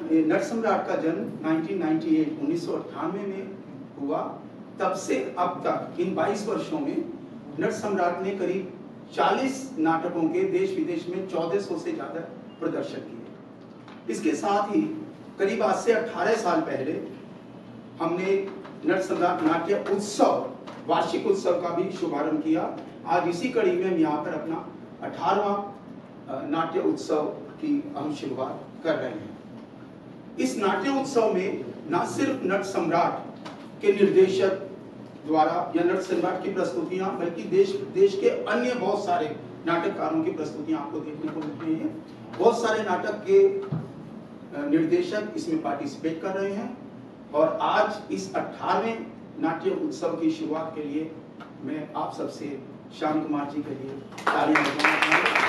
नट सम्राट का जन्म 1998 में हुआ। तब से अब तक इन 22 वर्षों में नट सम्राट ने करीब 40 नाटकों के देश विदेश में 1400 से ज्यादा प्रदर्शन किए। इसके साथ ही करीब आज से 18 साल पहले हमने नट सम्राट नाट्य उत्सव, वार्षिक उत्सव का भी शुभारंभ किया। आज इसी कड़ी में हम यहाँ पर अपना 18वां नाट्य उत्सव की हम शुरुआत कर रहे हैं। इस नाट्य उत्सव में न सिर्फ नट सम्राट के निर्देशक द्वारा या नट सम्राट की प्रस्तुतियां, बल्कि देश के अन्य बहुत सारे नाटककारों की प्रस्तुतियां आपको देखने को मिल रही हैं। बहुत सारे नाटक के निर्देशक इसमें पार्टिसिपेट कर रहे हैं। और आज इस 18वें नाट्य उत्सव की शुरुआत के लिए मैं आप सबसे श्याम कुमार जी के लिए तालियां बजाना चाहूंगा।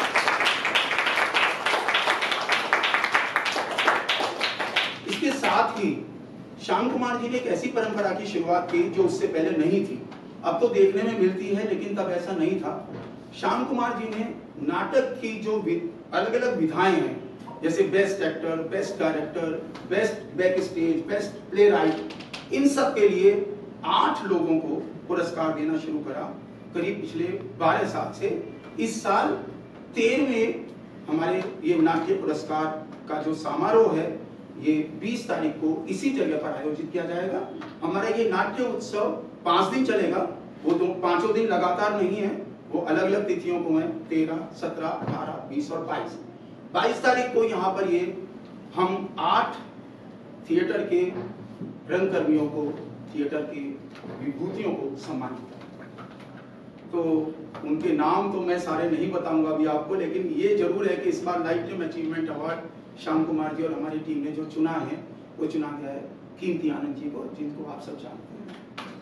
इसके साथ ही श्याम कुमार जी ने एक ऐसी परंपरा की शुरुआत की जो उससे पहले नहीं थी। अब तो देखने में मिलती है, लेकिन तब ऐसा नहीं था। श्याम कुमार जी ने नाटक की जो अलग अलग विधाएं हैं, जैसे best actor, best director, best back stage, best playwright, इन सब के लिए 8 लोगों को पुरस्कार देना शुरू करा करीब पिछले 12 साल से। इस साल 13वें हमारे ये नाट्य पुरस्कार का जो समारोह है, ये 20 तारीख को इसी जगह पर आयोजित किया जाएगा। हमारा ये नाट्य उत्सव 5 दिन चलेगा। वो 5 दिन लगातार नहीं है, वो अलग अलग तिथियों को है, 13, 17, 18, 20 और 22 तारीख को यहाँ पर ये हम 8 थिएटर के रंगकर्मियों को, थिएटर की विभूतियों को सम्मानित करें। तो उनके नाम तो मैं सारे नहीं बताऊंगा अभी आपको, लेकिन ये जरूर है कि इस बार lifetime achievement award Shyam Kumar ji और हमारी टीम ने जो चुना है, वो चुना गया है कीमती आनंद जी को, जिनको आप सब जानते हैं।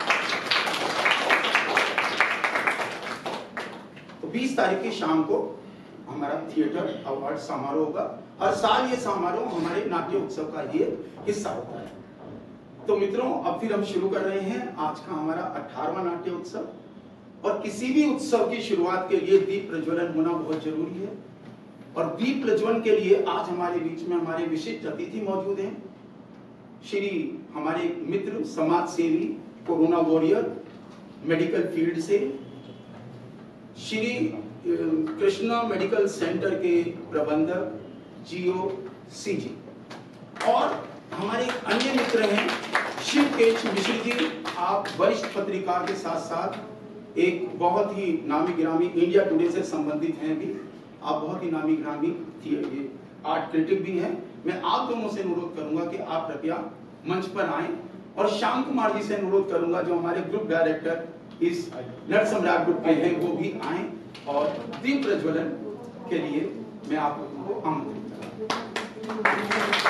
तो 20 तारीख की शाम को हमारा थिएटर अवार्ड समारोह होगा। हर साल ये समारोह हमारे नाट्य उत्सव का ही हिस्सा होता है। तो मित्रों, अब फिर हम शुरू कर रहे हैं आज का हमारा 18वां नाट्य उत्सव। और किसी भी उत्सव की शुरुआत के लिए दीप प्रज्वलन होना बहुत जरूरी है। और दीप प्रज्वलन के लिए आज हमारे बीच में हमारे विशिष्ट अतिथि मौजूद हैं। श्री हमारे मित्र, समाज सेवी, कोरोना वॉरियर, मेडिकल फील्ड से, श्री कृष्णा मेडिकल सेंटर के प्रबंधक GOC जी, और हमारे अन्य मित्र हैं शिवकेश मिश्र जी। आप वरिष्ठ पत्रकार के साथ साथ एक बहुत ही नामी गिरामी, इंडिया टुडे से संबंधित हैं भी, आप बहुत ही नामी गिरामी आर्ट क्रिटिक भी हैं। मैं आप दोनों से अनुरोध करूंगा कि आप कृपया मंच पर आएं, और श्याम कुमार जी से अनुरोध करूंगा जो हमारे ग्रुप डायरेक्टर इस नट सम्राट ग्रुप के हैं, वो भी आएं और दीप प्रज्वलन के लिए मैं आप लोगों को आमंत्रित करूंगा।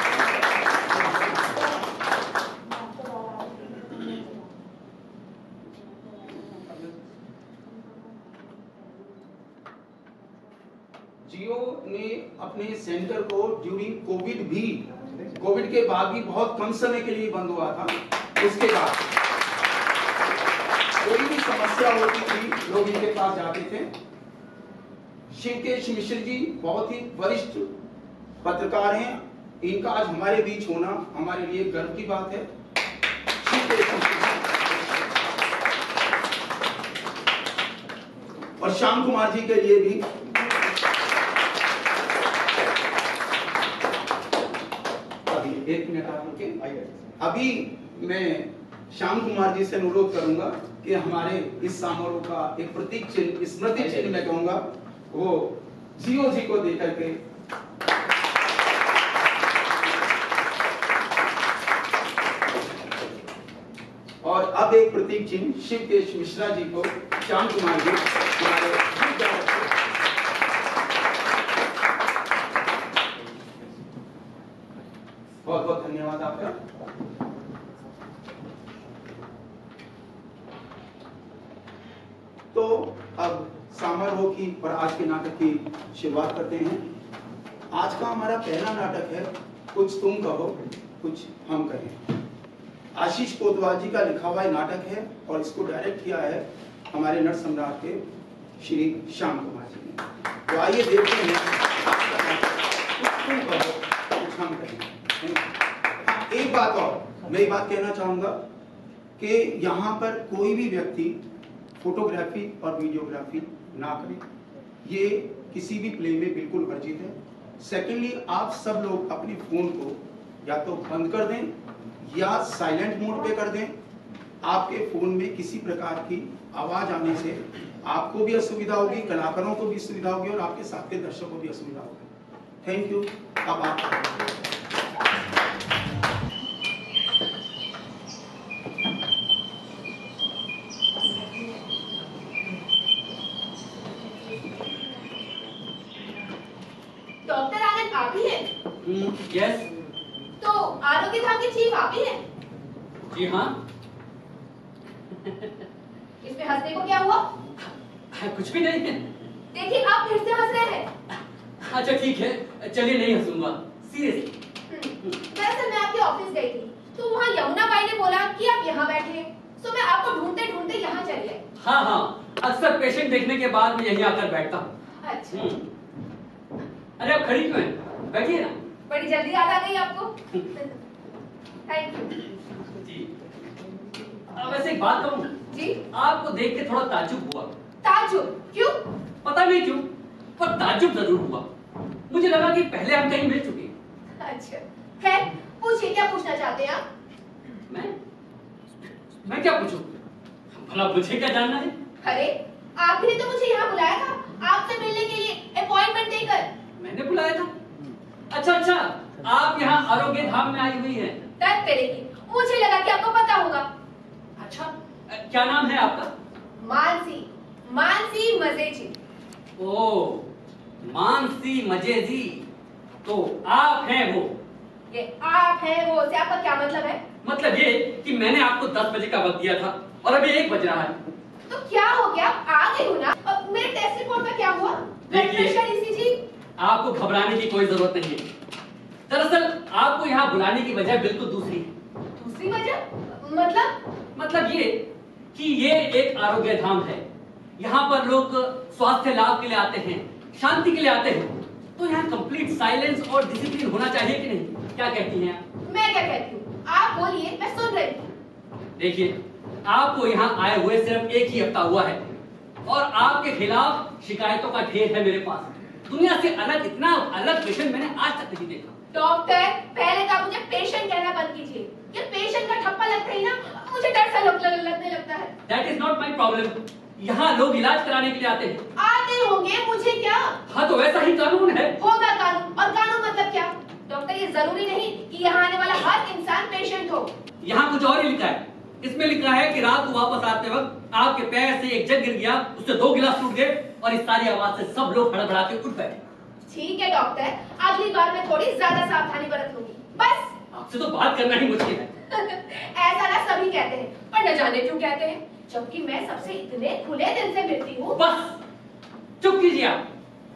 जियो ने अपने सेंटर को ड्यूरिंग कोविड के बाद भी बहुत कम समय के लिए बंद हुआ था। उसके बाद कोई भी समस्या होती थी, लोग इनके पास जाते थे। शिवकेश मिश्र जी बहुत ही वरिष्ठ पत्रकार हैं। इनका आज हमारे बीच होना हमारे लिए गर्व की बात है। शिवकेश मिश्र जी और श्याम कुमार जी के लिए भी एक मिनट आपके अभी मैं श्याम कुमार जी से अनुरोध करूंगा कि हमारे इस समारोह का एक प्रतीक चिन्ह, स्मृति चिन्ह मैं कहूंगा, वो GOC को देकर के और अब एक प्रतीक चिन्ह शिवकेश मिश्रा जी को श्याम कुमार जी बहुत बहुत धन्यवाद आपका। तो अब समारोह की और आज के नाटक की शुरुआत करते हैं। आज का हमारा पहला नाटक है कुछ तुम कहो कुछ हम कहें। आशीष कोतवाल जी का लिखा हुआ नाटक है और इसको डायरेक्ट किया है हमारे नट सम्राट के श्री श्याम कुमार जी ने। तो आइए देखते हैं कुछ तुम कहो कुछ हम कहें। बात और मैं ये बात कहना चाहूंगा कि यहाँ पर कोई भी व्यक्ति फोटोग्राफी और वीडियोग्राफी ना करे, ये किसी भी प्ले में बिल्कुल वर्जित है। सेकेंडली, आप सब लोग अपने फोन को या तो बंद कर दें या साइलेंट मोड पे कर दें। आपके फोन में किसी प्रकार की आवाज आने से आपको भी असुविधा होगी, कलाकारों को भी असुविधा होगी और आपके साथ के दर्शकों को भी असुविधा होगी। Thank you. अब आप डॉक्टर आनंद आप ही हैं? यस। तो आरोग्य धाम के चीफ आप ही हैं? जी हाँ। इसमें हंसने को क्या हुआ? कुछ भी नहीं है। देखिए आप फिर से हंस रहे हैं। अच्छा ठीक है, चलिए नहीं हंसूंगा, सीरियसली। दरअसल मैं आपके ऑफिस गई थी, तो वहाँ यमुना बाई ने बोला कि आप यहाँ बैठे हैं, तो मैं आपको ढूंढते ढूंढते यहाँ चली आई। हाँ हाँ, अक्सर पेशेंट देखने के बाद मैं यहीं आकर बैठता हूँ। अच्छा। अरे आप खड़ी क्यों हैं? बैठिए ना। बड़ी जल्दी याद आ गई आपको। Thank you. जी। अब वैसे एक बात कहूँ जी। आपको देख के थोड़ा ताज्जुब हुआ। ताज्जुब? क्यों? पता नहीं क्यों, पर ताज्जुब जरूर हुआ। मुझे लगा कि पहले हम कहीं मिल चुके हैं। अच्छा, खैर पूछिए क्या पूछना चाहते हैं आप? मैं क्या पूछूं? भला मुझे क्या जानना है? अरे आपने तो मुझे यहाँ बुलाया था आपसे मिलने के लिए अपॉइंटमेंट देकर। मैंने बुलाया था? अच्छा, आप यहाँ आरोग्य धाम में आई हुई हैं। तब करेगी, मुझे लगा कि आपको पता होगा। अच्छा, क्या नाम है आपका? मानसी, मानसी मजेजी। ओह, मानसी मजेजी, तो आप हैं वो? ये आप हैं वो से आपका क्या मतलब है? मतलब ये कि मैंने आपको 10 बजे का वक्त दिया था और अभी 1 बज रहा है। तो क्या हो गया? आ गई हूँ ना। अब मेरे टेस्ट रिपोर्ट में क्या हुआ? देखिए, ईसीजी। आपको घबराने की कोई जरूरत नहीं है। दरअसल आपको यहाँ बुलाने की वजह बिल्कुल दूसरी है। दूसरी वजह? मतलब ये कि ये एक आरोग्य धाम है। यहाँ पर लोग स्वास्थ्य लाभ के लिए आते हैं, शांति के लिए आते हैं। तो यहाँ कंप्लीट साइलेंस और डिसिप्लिन होना चाहिए कि नहीं? क्या कहती हैं आप? मैं क्या कहती हूँ, आप बोलिए, मैं सुन रही हूँ। देखिए, आपको यहाँ आए हुए सिर्फ 1 ही हफ्ता हुआ है और आपके खिलाफ शिकायतों का ढेर है मेरे पास। दुनिया से अलग, इतना अलग पेशेंट मैंने आज तक नहीं देखा। डॉक्टर, पहले तो आप मुझे पेशेंट कहना बंद कीजिए। ये पेशेंट का ठप्पा लगता ही ना मुझे डर सा लगने लगता है। That is not my problem। यहाँ लोग इलाज कराने के लिए आते हैं। आते होंगे, मुझे क्या? हाँ तो वैसा ही कानून है। होगा कानून, और कानून मतलब क्या? डॉक्टर, ये जरूरी नहीं कि यहाँ आने वाला हर इंसान पेशेंट हो। यहाँ कुछ और ही लिखा है। इसमें लिखा है कि रात को वापस आते वक्त आपके पैर से एक जग गिर गया, उससे 2 गिलास टूट गए और इस सारी आवाज से सब लोग हड़बड़ा के उठ बैठे। ठीक है डॉक्टर, अगली बार मैं थोड़ी ज्यादा सावधानी बरत लूंगी। बस। आपसे तो बात करना ही मुश्किल है। ऐसा ना सभी कहते हैं, पर न जाने क्यों कहते हैं, जबकि मैं सबसे इतने खुले दिल से मिलती हूँ। बस चुप कीजिए आप।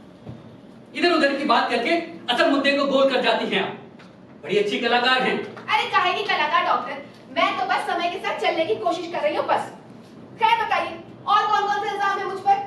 इधर उधर की बात करके असल मुद्दे को गोल कर जाती हैं आप। बड़ी अच्छी कलाकार हैं। अरे काहे की कलाकार डॉक्टर, मैं तो बस समय के साथ चलने की कोशिश कर रही हूँ बस। खैर बताइए, और कौन कौन से इल्जाम है मुझ पर?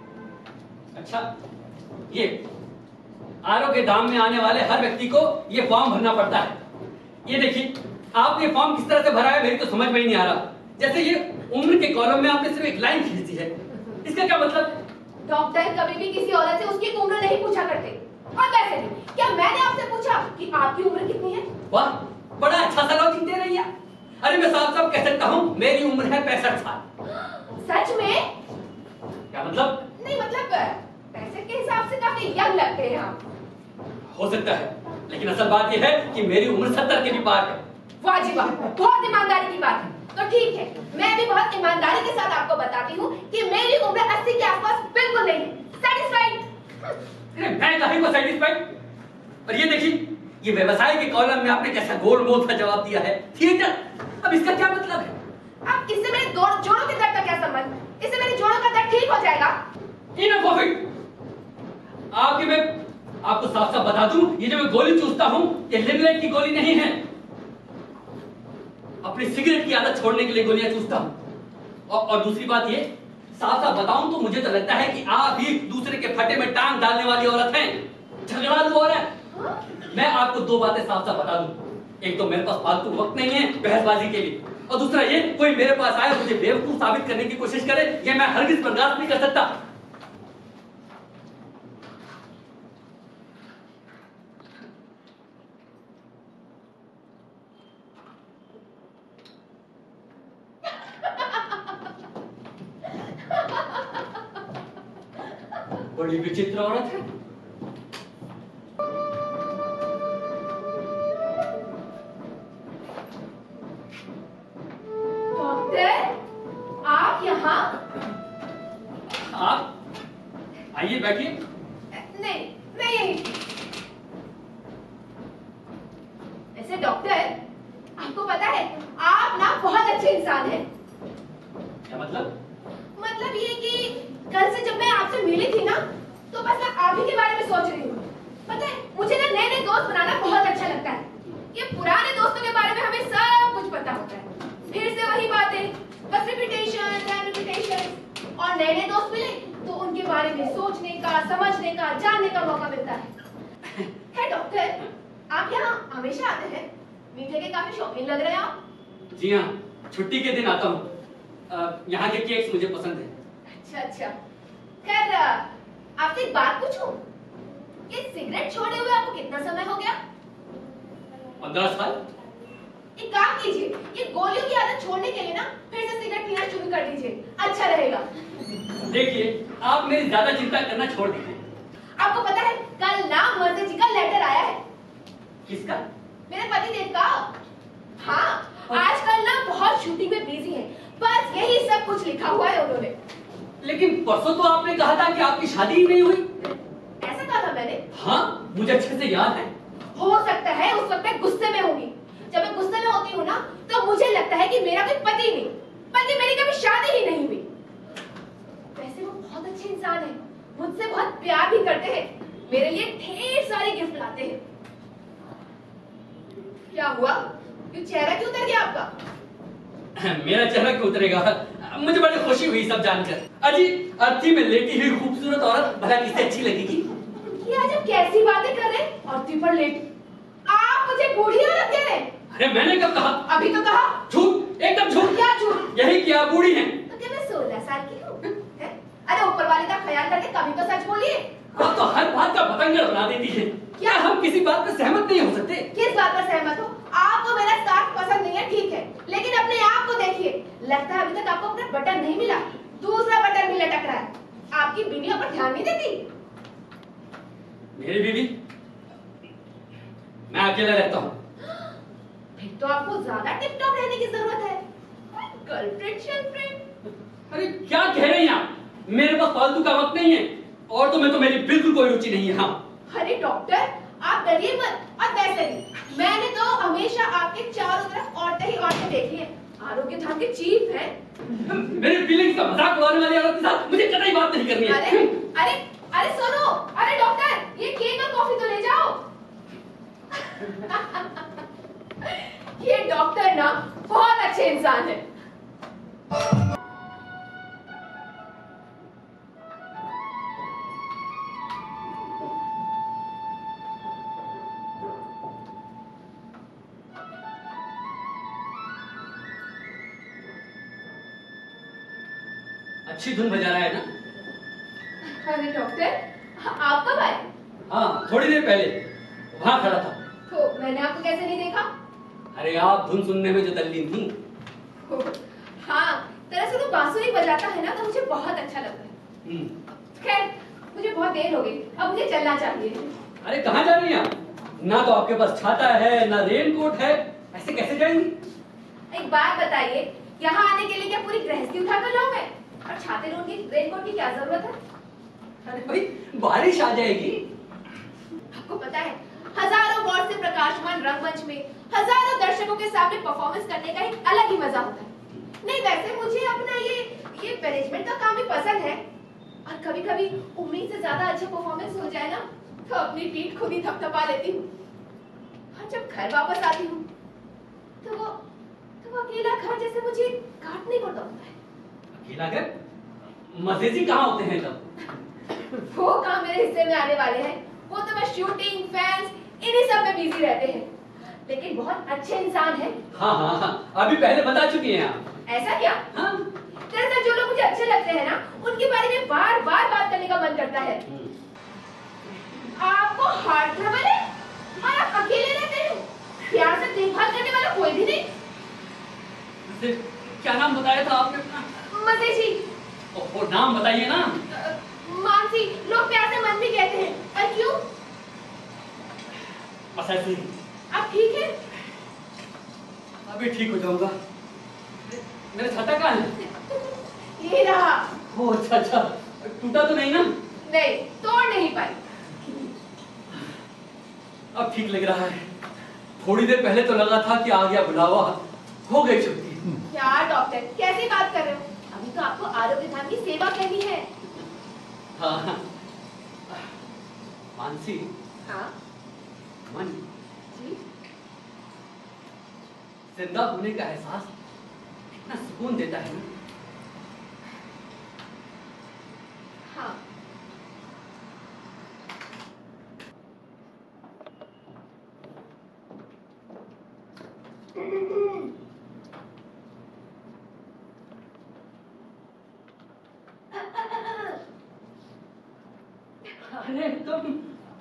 अच्छा, ये आरोग्य धाम में आने वाले हर व्यक्ति को ये फॉर्म भरना पड़ता है। ये देखिए, आपने फॉर्म किस तरह से भरा है मेरी तो समझ में ही नहीं आ रहा। जैसे ये उम्र के कॉलम में आपने सिर्फ एक लाइन खींच दी है। इसका क्या मतलब? डॉक्टर, कभी भी किसी औरत से उसकी उम्र नहीं पूछा करते। और वैसे भी, क्या मैंने आपसे पूछा कि आपकी उम्र कितनी है? वाह, बड़ा अच्छा सा लॉजिक दे रही है। अरे मैं साफ साफ कह सकता हूँ, मेरी उम्र है 65 साल। सच में? क्या मतलब? नहीं मतलब पैसे के हिसाब से काफी यंग लगते हैं आप। हो सकता है, लेकिन असल बात यह है कि मेरी उम्र 70 के भी पार है। वाजिब, बहुत ईमानदारी की बात है। तो ठीक है, मैं भी बहुत ईमानदारी के साथ आपको बताती हूँ कि मेरी उम्र 80 के आसपास बिल्कुल नहीं। सेटिस्फाइड? अरे मैं कहीं को सेटिस्फाइड? और ये देखिए, ये व्यवसाय के कॉलम में आपने कैसा गोल मोल का जवाब दिया है। थिएटर, अब इसका क्या मतलब है? अब इससे मेरे जोड़ों के दर्द का क्या संबंध? इससे मेरे जोड़ों का दर्द ठीक हो जाएगा। Enough of it. आपके मैं आपको साफ साफ बता दूं, ये जो मैं गोली चूसता हूं, ये लिमलेट की गोली नहीं है। अपनी सिगरेट की आदत छोड़ने के लिए गोलियां चूसता हूं। और दूसरी बात ये, साफ साफ बताऊं तो मुझे तो लगता है कि आप ही दूसरे के फटे में टांग डालने वाली औरत हैं, झगड़ालू औरत। मैं आपको 2 बातें साफ साफ बता दूं। एक तो मेरे पास फालतू वक्त नहीं है बहसबाजी के लिए, और दूसरा ये कोई मेरे पास आए मुझे बेवकूफ साबित करने की कोशिश करे, ये मैं हरगिज बर्दाश्त नहीं कर सकता। बड़ी विचित्र औरत है। आप यहाँ? आप आइए बैठिए। नहीं, मैं यहीं। वैसे डॉक्टर, आपको पता है आप ना बहुत अच्छे इंसान हैं। क्या मतलब? मतलब ये कि कल से जब मैं आपसे मिली थी ना, तो बस मैं आप ही के बारे में सोच रही हूँ। पता है मुझे ना नए नए दोस्त बनाना बहुत अच्छा लगता है। ये पुराने दोस्तों के बारे में हमें सब कुछ पता होता है, फिर से वही बातें, बस रिपीटेशन, और नए नए दोस्त मिले तो उनके बारे में सोचने का, समझने का, जानने का मौका मिलता है। है डॉक्टर, आप यहाँ हमेशा आते हैं? मीठे के काफी शौकीन लग रहे हैं आप। जी हाँ, छुट्टी के दिन आता हूँ। यहाँ के केक्स मुझे पसंद है। अच्छा। खैर, आपसे एक बात पूछूं? ये सिगरेट छोड़े हुए आपको कितना समय हो गया? 15 साल। एक काम कीजिए, ये गोलियों की आदत छोड़ने के लिए ना फिर से सिगरेट पीना शुरू कर दीजिए, अच्छा रहेगा। देखिए, आप मेरी ज्यादा चिंता करना छोड़ दीजिए। आपको पता है कल ना मर्जी जी का लेटर आया है। किसका? मेरे पतिदेव का। हाँ, आजकल ना बहुत शूटिंग में बिजी हैं, बस यही सब कुछ लिखा हुआ है उन्होंने। लेकिन परसों तो आपने कहा था कि आपकी शादी ही नहीं हुई। ऐसा कहा था मैंने? हाँ, मुझे अच्छे से याद है। हो सकता है उस वक्त मैं गुस्से में होंगी। जब मैं गुस्से में होती हूँ ना, तो मुझे लगता है कि मेरा कोई पति नहीं, बल्कि मेरी कभी शादी ही नहीं हुई। वैसे वो बहुत अच्छे इंसान हैं, मुझसे बहुत प्यार भी करते हैं, मेरे लिए ढेर सारे गिफ्ट लाते हैं। क्या हुआ? क्यों चेहरा क्यों उतर गया आपका? मेरा चेहरा क्यों उतरेगा? मुझे बड़ी खुशी हुई सब जानकर। अजी, अर्थी में लेटी हुई खूबसूरत औरत भला किसे अच्छी लगेगी? ये आज आप कैसी बातें कर रहे हैं? अर्थी पर लेटी? आप मुझे बूढ़ी औरत कह रहे हैं? अरे मैंने कब कहा? अभी तो कहा। झूठ, एकदम झूठ। क्या झूठ? यही कि आप बूढ़ी हैं। तो क्या मैं 16 साल की हूँ? अरे ऊपर वाले का ख्याल करके कभी तो सच बोलिए। आप तो हर बात का पतंगड़ बना देती है। क्या हम किसी बात पर सहमत नहीं हो सकते? किस बात पर सहमत हो? आपको मेरा साथ पसंद नहीं है, ठीक है, लेकिन अपने आप को देखिए, लगता है अभी तक आपको अपना बटन नहीं मिला, दूसरा बटन भी लटक रहा है। आपकी बीवियों पर ध्यान नहीं देती? मेरी बीवी? मैं अकेला रहता हूँ। फिर तो आपको ज्यादा टिप टॉप रहने की जरूरत है। गर्लफ्रेंड शर्लफ्रेंड? अरे क्या कह रही हैं आप? मेरे पास फालतू का वक्त नहीं है, और तो मेरी बिल्कुल कोई रुचि नहीं है। हाँ। अरे डॉक्टर, आप डरिए मत, और वैसे भी मैंने तो हमेशा आपके चारों तरफ औरतें ही औरतें देखी हैं। आरोग्य धाम के चीफ हैं। मेरे फीलिंग्स का मजाक उड़ाने वाली औरत के साथ मुझे कतई बात नहीं करनी है। अरे अरे अरे सुनो, अरे डॉक्टर, ये केक और कॉफी तो ले जाओ। ये डॉक्टर ना बहुत अच्छे इंसान है। अच्छी धुन बजा रहा है ना? अरे डॉक्टर, आप कब आए? हाँ, थोड़ी देर पहले वहां खड़ा था। तो मैंने आपको कैसे नहीं देखा? अरे आप धुन सुनने में जो तल्लीन थी। हाँ, दरअसल वो बांसुरी बजाता है ना, तो मुझे बहुत अच्छा लगता है। खैर, मुझे बहुत देर हो गई, अब मुझे चलना चाहिए। अरे कहाँ जा रही हैं आप? ना तो आपके पास छाता है, ना रेनकोट है, ऐसे कैसे जाएंगी? एक बात बताइए, यहाँ आने के लिए क्या पूरी गृहस्थी उठाकर लाऊं मैं? और छाते रेनकोट की क्या जरूरत है? अरे भाई, बारिश आ जाएगी। आपको पता है, हजारों वॉट से प्रकाशमान रंगमंच में हजारों दर्शकों के सामने परफॉर्मेंस करने का एक अलग ही मजा होता है। नहीं, वैसे मुझे अपना ये मैनेजमेंट का काम भी पसंद है, और कभी-कभी उम्मीद से ज्यादा अच्छा परफॉर्मेंस हो जाए ना, तो अपनी पीठ खुद ही थपथपा लेती हूँ। और जब घर वापस आती हूँ, तो वो अकेला घर जैसे मुझे काटने को दौड़ता है। अकेला घर? मजे जी कहाँ होते हैं तब? वो काम मेरे हिस्से में आने वाले हैं। वो तो बस शूटिंग, फैंस, इन्हीं सब में बिजी रहते हैं। लेकिन बहुत अच्छे इंसान है। हाँ हाँ हाँ, अभी पहले बता चुकी हैं आप। ऐसा क्या? हाँ। दरअसल जो लोग मुझे अच्छे लगते हैं ना, उनके बारे में बार बार बात करने का मन करता है। आपको हार्ट ट्रबल है और आप अकेले रहते हैं, प्यार से देखभाल करने वाला कोई भी नहीं। क्या नाम बताया था आपने अपना? मजे जी। वो नाम बताइए ना। मानसी, लोग प्यार से मन भी कहते हैं। और क्यों? बस ऐसे ही। आप ठीक है? अभी ठीक हो जाऊंगा। मेरा छाता कहाँ है? ये रहा। ओ अच्छा अच्छा, टूटा तो नहीं ना? नहीं, तोड़ नहीं पाई। अब ठीक लग रहा है। थोड़ी देर पहले तो लगा था कि आ गया बुलावा, हो गई छुट्टी। क्या डॉक्टर, कैसी बात कर रहे हो? अभी तो आपको आरोग्य धाम की सेवा करनी है। हाँ मानसी। हाँ मन जी। जिंदा होने का एहसास कितना सुकून देता है ना। हाँ। अरे तुम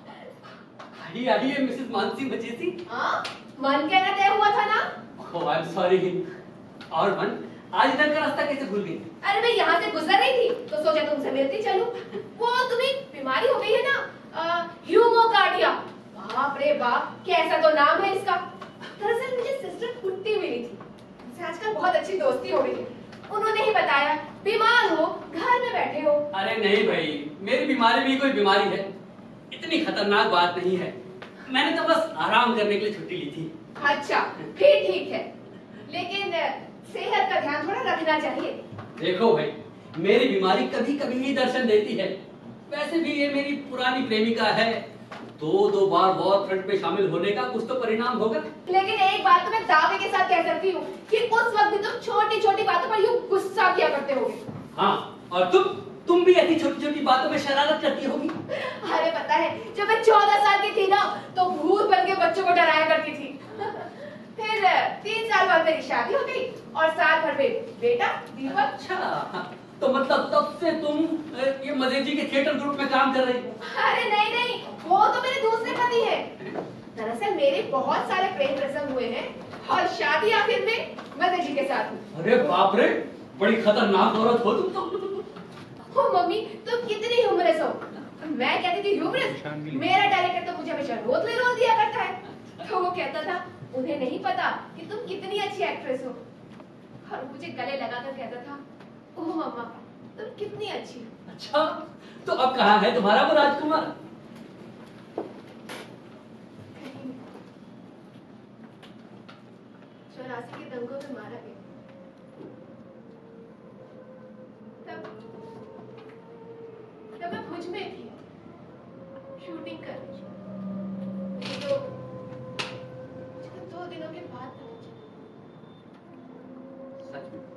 आइए आइए मिसेस मानसी मजेसी। हाँ, मन कहना तय हुआ था ना? Oh I am sorry. और मन, आज इधर का रास्ता कैसे भूल गई? अरे मैं यहाँ से गुजर रही थी तो सोचा तुमसे मिलती चलूं। वो तुम्हें बीमारी हो गई है ना, ह्यूमोकार्डिया। बाप रे बाप, कैसा तो नाम है इसका। दरअसल मुझे सिस्टर कुट्टी मिली थी, उनसे आजकल बहुत अच्छी दोस्ती हो गई है। उन्होंने ही बताया बीमार हो, घर में बैठे हो। अरे नहीं भाई, मेरी बीमारी भी कोई बीमारी है, इतनी खतरनाक बात नहीं है। मैंने तो बस आराम करने के लिए छुट्टी ली थी। अच्छा, फिर ठीक है, लेकिन सेहत का ध्यान थोड़ा रखना चाहिए। देखो भाई, मेरी बीमारी कभी कभी ही दर्शन देती है। वैसे भी ये मेरी पुरानी प्रेमिका है, दो बार वॉर फ्रंट में शामिल होने का कुछ तो परिणाम होगा। लेकिन एक बात तो मैं दावे के साथ कह सकती हूँ कि उस वक्त भी तुम छोटी छोटी बातों पर यूं गुस्सा किया करते होगे। हाँ, और तुम भी ऐसी छोटी छोटी बातों में शरारत करती होगी। अरे पता है, जब मैं 14 साल की थी ना, तो भूत बन के बच्चों को डराया करती थी। फिर 3 साल बाद मेरी शादी हो गई और साल भर में बेटा दीपक। अच्छा, तो मतलब तब से तुम ये मजेजी के थिएटर ग्रुप में काम कर रही हो? अरे नहीं, वो तो मेरे दूसरे पति हैं। दरअसल मेरे बहुत सारे प्रेम प्रसंग हुए हैं और शादी आखिर में मजे जी के साथ हुई। अरे बाप रे, बड़ी खतरनाक औरत हो तुम तो। ओ मम्मी, तुम कितनी ह्यूमरस हो। मैं कहती थी ह्यूमरस, मेरा डायरेक्टर तो मुझे हमेशा रोल दिया करता है। तो वो कहता था उन्हें नहीं पता कि तुम कितनी अच्छी एक्ट्रेस हो, और मुझे गले लगाकर कहता था ओह मम्मा, तुम कितनी अच्छी हो। अच्छा, तो अब कहाँ है तुम्हारा वो राजकुमार? 84 के दंगों में मारा गया। तब मैं भुज में थी, शूटिंग कर रही थी। तो मुझे 2 दिनों के बाद पता चला। सच में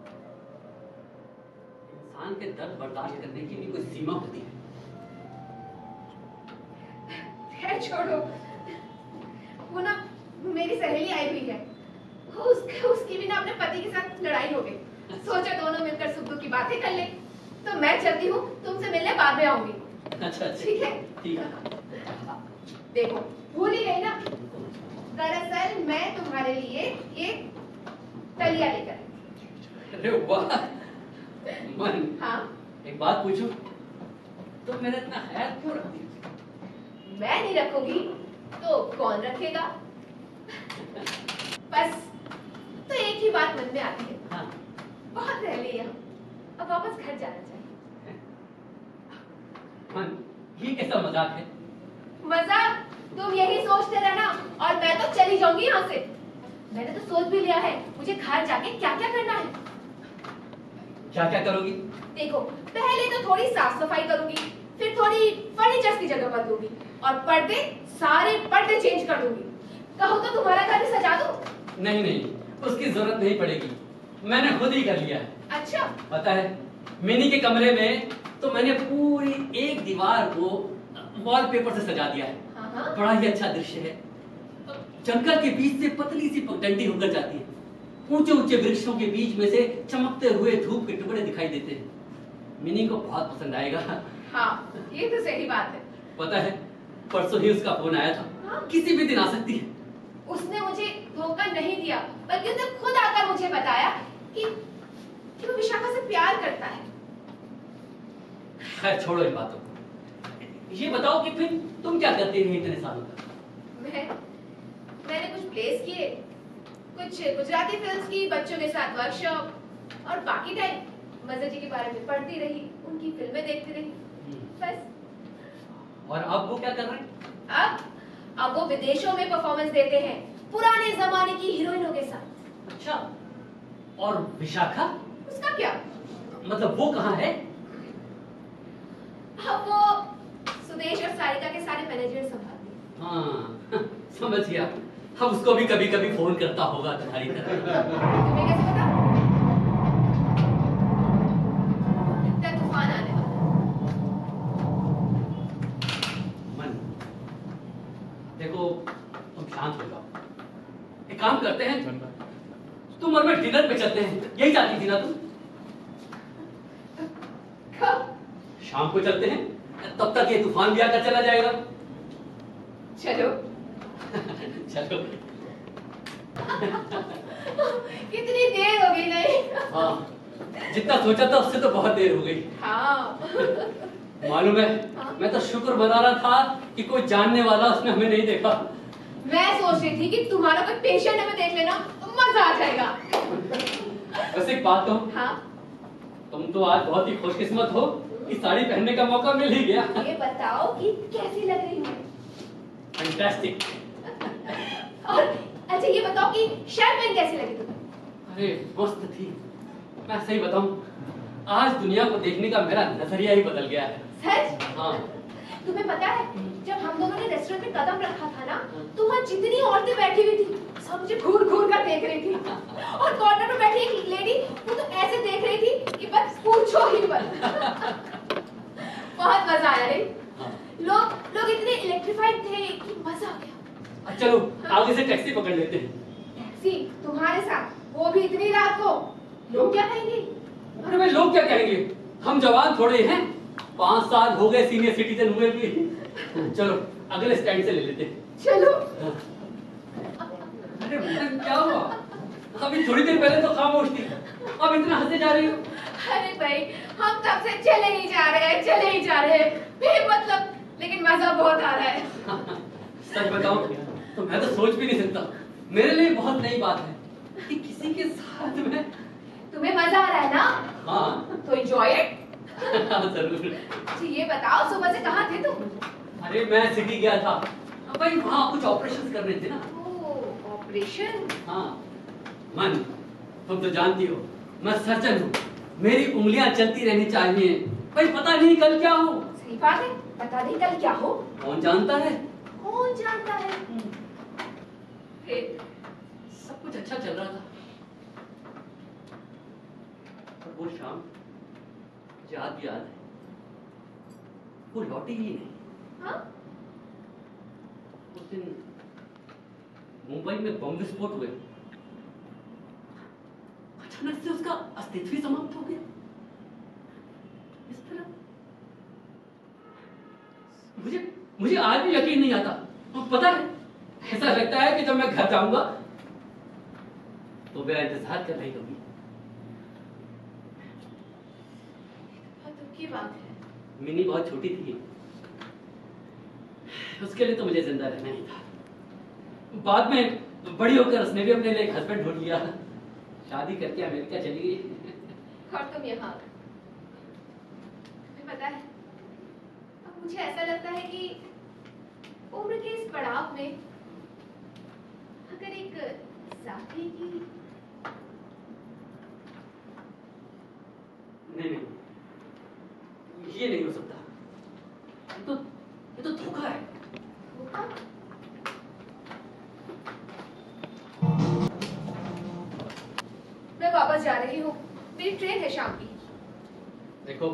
इंसान के दर्द बर्दाश्त करने की भी कोई सीमा होती है। खैर छोड़ो, वो ना मेरी सहेली आई हुई है, उसकी भी ना अपने पति के साथ लड़ाई हो गई। सोचा दोनों मिलकर सुख दुख की बातें कर ले। तो मैं चलती हूँ, तुमसे मिलने बाद में आऊंगी। अच्छा ठीक है? ठीक है। देखो, भूल ही गई ना, दरअसल मैं तुम्हारे लिए ये दलिया लेकर आई। अरे वाह मन, हाँ, एक बात पूछूं, तुम मेरा इतना ख्याल क्यों रखती हो? मैं नहीं रखूंगी तो कौन रखेगा? बस तो एक ही बात मन में आती है। हाँ। बहुत रह लिए हम, अब वापस घर जाना चाहिए। मन, ये कैसा मजाक है? मजाक? तुम यही सोचते रहना और मैं तो चली जाऊंगी यहाँ से। मैंने तो सोच भी लिया है मुझे घर जाके क्या क्या करना है। क्या क्या करोगी? देखो, पहले तो थोड़ी साफ सफाई करूंगी, फिर थोड़ी फर्नीचर की जगह बदलूंगी और सारे पर्दे चेंज कर दूंगी। कहो तो तुम्हारा घर भी सजा दूं? नहीं, उसकी जरूरत नहीं पड़ेगी, मैंने खुद ही कर लिया है। अच्छा। पता है, मिनी के कमरे में तो मैंने पूरी एक दीवार को वॉलपेपर से सजा दिया है। हाँ। बड़ा ही अच्छा दृश्य है। जंगल के बीच से पतली सी पगडंडी होकर जाती है। ऊंचे ऊंचे वृक्षों के बीच में से चमकते हुए धूप के टुकड़े दिखाई देते हैं। मिनी को बहुत पसंद आएगा। हाँ, ये तो सही बात है। पता है, परसों ही उसका फोन आया था। हाँ? किसी भी दिन आ सकती है। उसने मुझे धोखा नहीं दिया, बल्कि उसने खुद आकर मुझे बताया कि वो विशाखा से प्यार करता है। खैर छोड़ो इन बातों को। ये बताओ कि फिर तुम क्या करती रही इतने सालों तक? मैंने कुछ प्लेस किए, कुछ गुजराती फिल्म्स की, बच्चों के साथ वर्कशॉप, और बाकी टाइम मजा जी के बारे में पढ़ती रही, उनकी फिल्में देखती रही, बस। और अब वो क्या कर रहे हैं? अब वो विदेशों में परफॉर्मेंस देते हैं, पुराने जमाने की हीरोइनों के साथ। अच्छा, और विशाखा? उसका क्या? मतलब वो कहाँ है? अब वो सुदेश और सारिका के सारे मैनेजमेंट संभालती है। हाँ, समझ गया। अब उसको भी कभी कभी फोन करता होगा तुम्हारी तरह। तुम्हें कैसे पता? इतना तूफान आने वाला है। मन, देखो तुम शांत हो जाओ। एक काम करते हैं, तुम और मैं डिनर पे चलते हैं। यही चाहती थी ना तुम? कब? शाम को चलते हैं, तब तक ये तूफान भी आकर चला जाएगा। चलो। चलो। कितनी देर हो गई नहीं? हाँ, जितना सोचा था उससे तो बहुत देर हो गई। हाँ। मालूम है, मैं तो शुक्र मना रहा था कि कोई जानने वाला उसने हमें नहीं देखा। मैं सोच रही थी कि तुम्हारा कोई पेशेंट हमें देख लेना तो मजा आ जाएगा। वैसे एक बात कहूं, हाँ? तुम तो आज बहुत ही खुशकिस्मत हो कि साड़ी पहनने का मौका मिल ही गया। ये बताओ कि कैसी लग रही है? फैंटास्टिक। और अच्छा ये बताओ कि शर्ट पहन कैसी लगी तुम्हें? अरे मस्त थी। मैं सही बताऊं, आज दुनिया को देखने का मेरा नजरिया ही बदल गया है। सच? हाँ। तुम्हें पता है, जब हम दोनों ने रेस्टोरेंट में कदम रखा था ना, तो वहाँ जितनी औरतें बैठी हुई थी, सब मुझे घूर घूर कर देख रही थी। और कॉर्नर में बैठी एक लेडी, वो तो ऐसे देख रही थी कि बस पूछो ही मत। बहुत मजा आया रे। लोग इतने इलेक्ट्रिफाइड थे कि मजा आ गया। चलो आगे से टैक्सी पकड़ लेते हैं। टैक्सी तुम्हारे साथ, वो भी इतनी रात को? लोग क्या कहेंगे? अरे भाई लोग क्या कहेंगे, हम जवान थोड़े हैं, 5 साल हो गए सीनियर सिटीजन हुए भी। चलो अगले स्टैंड से ले लेते हैं। चलो। अरे मैडम क्या हुआ, अभी थोड़ी देर पहले तो खामोश थी, अब इतना हंसे जा रही हो? अरे भाई, हम तब से चले ही जा रहे हैं बेमतलब, लेकिन मजा बहुत आ रहा है। सच बताऊं तो मैं तो सोच भी नहीं सकता, मेरे लिए बहुत नई बात है कि किसी के साथ में। तुम्हें मजा आ रहा है ना? हाँ। तो एंजॉय इट। जरूर। अच्छा ये बताओ, सुबह से कहाँ थे तुम? अरे मैं सिटी गया था, अब भाई वहाँ कुछ ऑपरेशन करने थे ना। ऑपरेशन? हाँ मन, तुम तो जानती हो मैं सर्जन हूँ, मेरी उंगलियां चलती रहनी चाहिए, भाई पता नहीं कल क्या हो। सही बात है, पता नहीं कल क्या हो। कौन जानता है? कौन जानता है? फिर सब कुछ अच्छा चल रहा था, और वो शाम मुझे आज भी याद है, वो लौटी ही नहीं। हाँ? उस दिन मुंबई में बम विस्फोट हुए, अचानक से उसका अस्तित्व ही समाप्त हो गया। इस तरह मुझे आज भी यकीन नहीं आता। और पता है, ऐसा लगता है कि जब मैं घर जाऊंगा तो मेरा इंतजार कर रही होगी। दुख की बात है। मिनी बहुत छोटी थी, उसके लिए तो मुझे जिंदा रहना ही था। बाद में बड़ी होकर उसने भी अपने लिए एक हस्बैंड ढूंढ लिया, शादी करके अमेरिका चली गई। और तुम यहाँ? तुम्हें पता है, अब मुझे ऐसा लगता है कि उम्र के इस पड़ाव में अगर एक साथी की। नहीं, ये नहीं हो सकता, ये तो धोखा है। धोखा? मैं वापस जा रही हूँ, मेरी ट्रेन है शाम की। देखो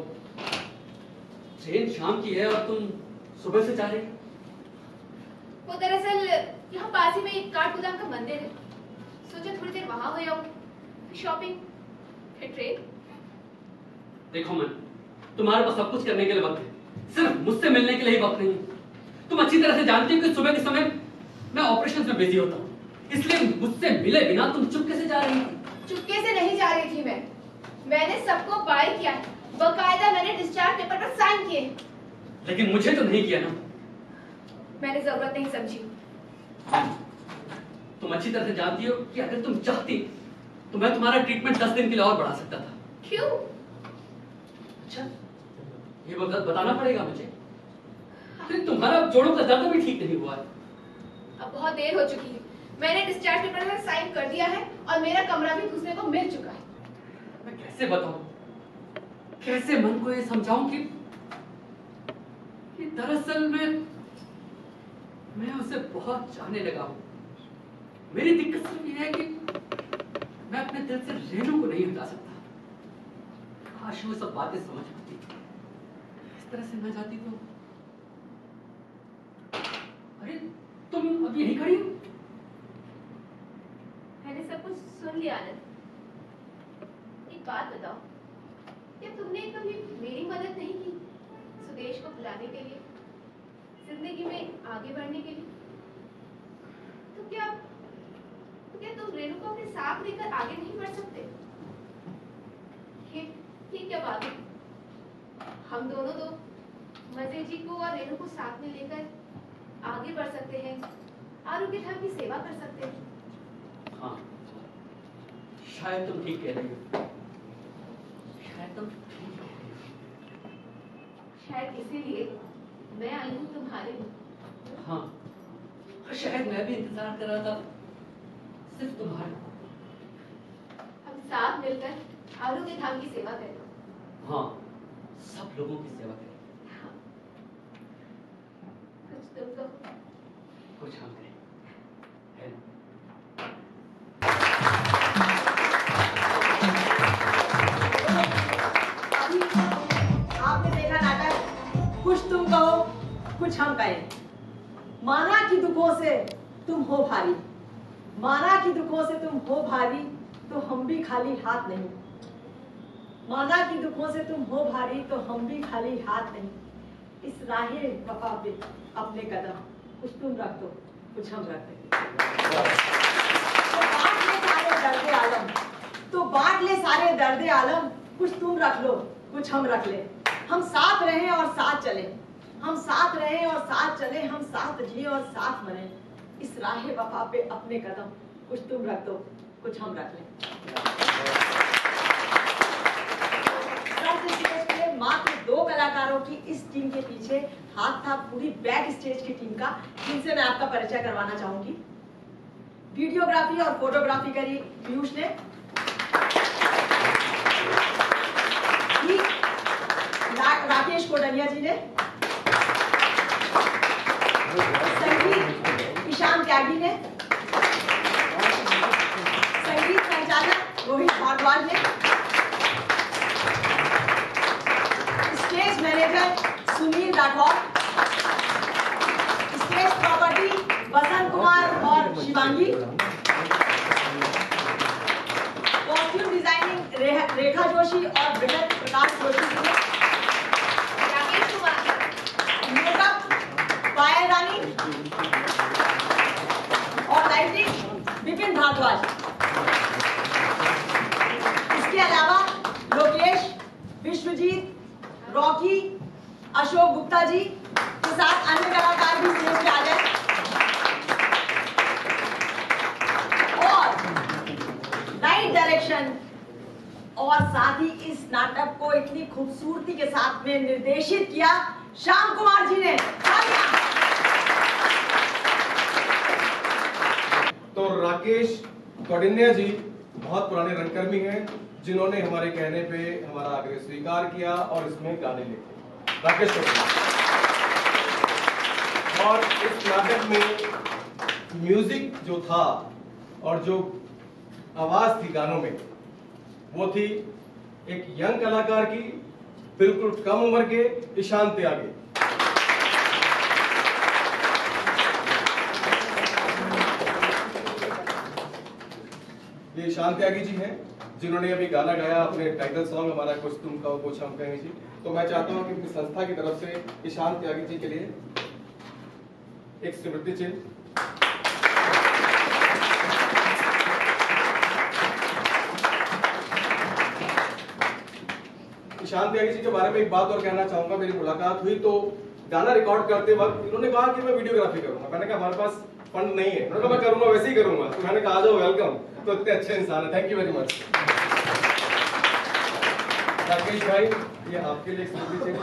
ट्रेन शाम की है और तुम सुबह से जा रही हो। वो दरअसल यहाँ पास ही में एक काठगोदाम का मंदिर है, सोचा थोड़ी देर वहां हो जाऊं, शॉपिंग, फिर ट्रेन। देखो मन, तुम्हारे पास सब कुछ करने के लिए वक्त है, सिर्फ मुझसे मिलने के लिए ही वक्त नहीं है। तुम अच्छी तरह से जानती हो कि सुबह के समय मैं ऑपरेशन में बिजी होता हूँ, इसलिए मुझसे मिले बिना तुम चुपके से जा रही थी। चुपके से नहीं जा रही थी मैंने सबको बाय किया, बकायदा मैंने डिस्चार्ज पेपर पर साइन किए। लेकिन मुझे तो नहीं किया ना। मैंने जरूरत नहीं समझी। तुम अच्छी तरह से जानती हो कि अगर तुम चाहती तो मैं तुम्हारा ट्रीटमेंट 10 दिन के लिए और बढ़ा सकता था। क्यों? अच्छा, ये बताना पड़ेगा मुझे। तुम्हारा जोड़ों का दर्द भी ठीक नहीं हुआ है। अब बहुत देर हो चुकी है, मैंने डिस्चार्ज पेपर पर साइन कर दिया है और मेरा कमरा भी दूसरे को मिल चुका है। मैं कैसे बताऊं, कैसे मन को ये समझाऊं कि दरअसल मैं उसे बहुत चाहने लगा हूं। मेरी दिक्कत सिर्फ ये है कि मैं अपने दिल से रेनू को नहीं हटा सकता। काश वो सब बातें समझ पाती, इस तरह से न जाती तो। अरे तुम अब यहीं खड़ी हो? मैंने सब कुछ सुन लिया आनंद। एक बात बताओ, क्या तुमने कभी मेरी मदद नहीं की सुदेश को बुलाने के लिए, जिंदगी में आगे बढ़ने के लिए? तो क्या तुम रेणु को अपने साथ लेकर आगे नहीं बढ़ सकते? ये क्या बात है? हम दोनों तो मजे जी को और रेणु को साथ में लेकर आगे बढ़ सकते हैं, आरोग्य धाम की सेवा कर सकते हैं। हाँ, शायद तुम ठीक कह रही हो। शायद तुम ठीक कह रही हो। शायद इसीलिए मैं आई हूँ तुम्हारे लिए। हाँ, शायद मैं भी इंतजार कर रहा था सिर्फ तुम्हारा। हम साथ मिलकर आरोग्य धाम की सेवा करें। हाँ, सब लोगों की सेवा करें। हाँ। कुछ तुम तो कुछ हम करें, है ना? आपने देखा नाटक, कुछ तुम कहो कुछ हम कहें। माना कि दुखों से तुम हो भारी, माना कि दुखों से तुम हो भारी, तो हम भी खाली हाथ नहीं। माना कि दुखों से तुम हो भारी, तो हम भी खाली हाथ नहीं। इस राहे वफा पे अपने कदम, कुछ तुम रख दो कुछ हम रख दें। तो बांट ले सारे दर्द आलम, कुछ तुम रख लो कुछ हम रख ले। हम साथ रहें और साथ चले, हम साथ रहें और साथ चले, हम साथ जिए और साथ मरे। इस राहे वफा पे अपने कदम, कुछ तुम रख दो कुछ हम रख लें। मात्र 2 कलाकारों की इस टीम के पीछे हाथ था पूरी बैक स्टेज की टीम का, जिनसे मैं आपका परिचय करवाना चाहूंगी। वीडियोग्राफी और फोटोग्राफी करी पीयूष ने, राकेश कोटनिया जी ने, संगीत ईशान त्यागी ने, संगीत संचालक रोहित भारद्वाज ने, stage manager Sunil Rathore, stage property Basant Kumar और शिवांगी, कॉस्ट्यूम डिजाइनिंग रेखा जोशी और बृहद प्रकाश जोशी ने, राकेश कुमार, मेकअप पायल रानी और लाइटिंग विपिन भारद्वाज। इसके अलावा लोकेश, विश्वजीत, रॉकी, अशोक गुप्ता जी के साथ अन्य कलाकार भी स्टेज पे आ जाए। और लाइट डायरेक्शन और साथ ही इस नाटक को इतनी खूबसूरती के साथ में निर्देशित किया श्याम कुमार जी ने। तो राकेश कौंडिन्य जी बहुत पुराने रंगकर्मी हैं, जिन्होंने हमारे कहने पे हमारा आग्रह स्वीकार किया और इसमें गाने लिखे। राकेश कौंडिन्य। और इस नाटक में म्यूजिक जो था और जो आवाज थी गानों में, वो थी एक यंग कलाकार की, बिल्कुल कम उम्र के ईशान त्यागी। ये ईशान त्यागी जी हैं, जिन्होंने अभी गाना गाया अपने टाइटल सॉन्ग हमारा कुछ तुम कहो कुछ हम कहें जी। तो मैं चाहता हूँ कि अपनी संस्था की तरफ से ईशान त्यागी जी के लिए एक स्मृति चिन्ह। ईशान त्यागी जी के बारे में एक बात और कहना चाहूंगा। मेरी मुलाकात हुई तो गाना रिकॉर्ड करते वक्त इन्होंने कहा कि मैं वीडियोग्राफी करूंगा। मैंने कहा हमारे पास फंड नहीं है। उन्होंने कहा मैं करूंगा, वैसे ही करूंगा। तो मैंने कहा आ जाओ, वेलकम। तो इतने अच्छे इंसान है, thank you very much. Rakesh भाई, ये आपके लिए स्मृति चिन्ह।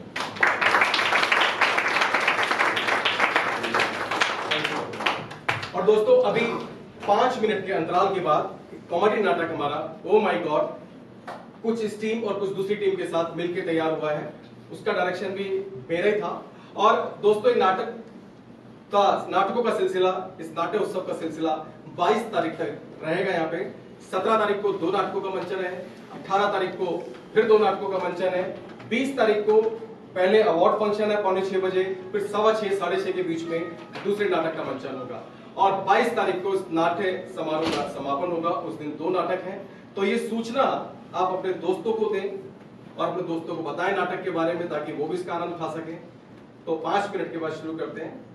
और दोस्तों अभी 5 मिनट के अंतराल के बाद कॉमेडी नाटक हमारा ओ माय गॉड कुछ इस टीम और कुछ दूसरी टीम के साथ मिलकर तैयार हुआ है। उसका डायरेक्शन भी मेरा ही था। और दोस्तों नाटकों का सिलसिला, इस नाट्य उत्सव का सिलसिला 22 तारीख तक रहेगा। यहाँ पे 17 तारीख को 2 नाटकों का मंचन है, 18 तारीख को फिर 2 नाटकों का मंचन है, 20 तारीख को पहले अवार्ड फंक्शन है 5:45 बजे, फिर 6:15 साढ़े 6 के बीच में दूसरे नाटक का मंचन होगा। और 22 तारीख को इस नाट्य समारोह का समापन होगा। उस दिन 2 नाटक हैं। तो ये सूचना आप अपने दोस्तों को दें और अपने दोस्तों को बताएं नाटक के बारे में, ताकि वो भी इसका आनंद उठा सकें। तो 5 मिनट के बाद शुरू करते हैं।